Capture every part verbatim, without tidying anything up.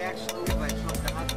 একসঙ্গে ভাই সবটা হাত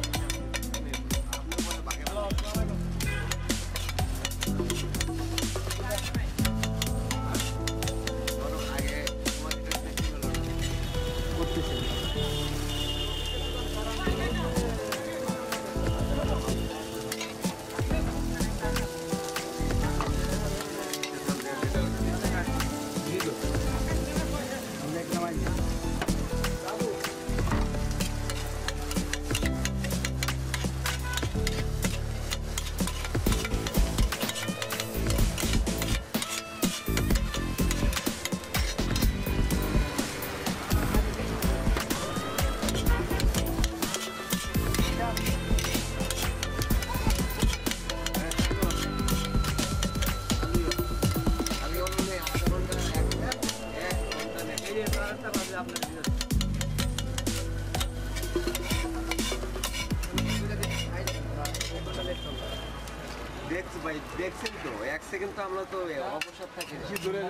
দেখছেন তো এক সেকেন্ড তো আমরা তো অবসর থাকি দূরে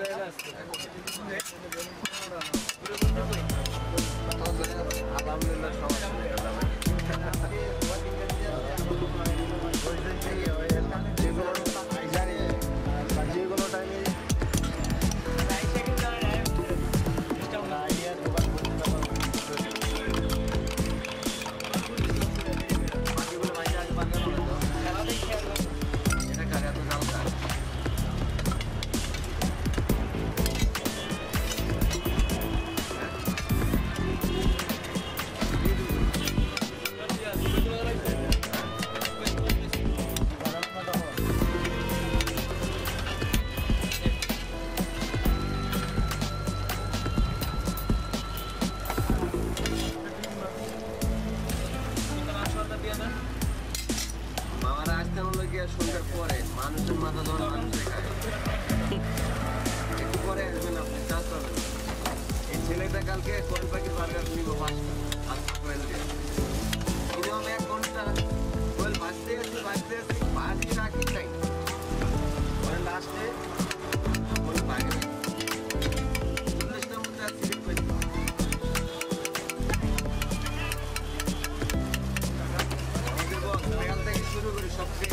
আলহামদুলিল্লাহ যেগুলো টাইমে সন্ধ্যার পরে মানুষের মাথা ধরে মানুষের খায় একটু পরে আসবেন আপনি চাষ পাবেন এই ছেলেটা কালকে কোন পাখির বার্গার নিব পাঁচটা মিনিমাম এক ঘন্টা কোয়েল ভাজতে আসছি ভাজতে আসছি ভাজি রাখি চাই পরে লাস্টে কোয়েল ভাগে চল্লিশটার মধ্যে আর সিলিপ করে আমাদের বস সকাল থেকে শুরু করি সবচেয়ে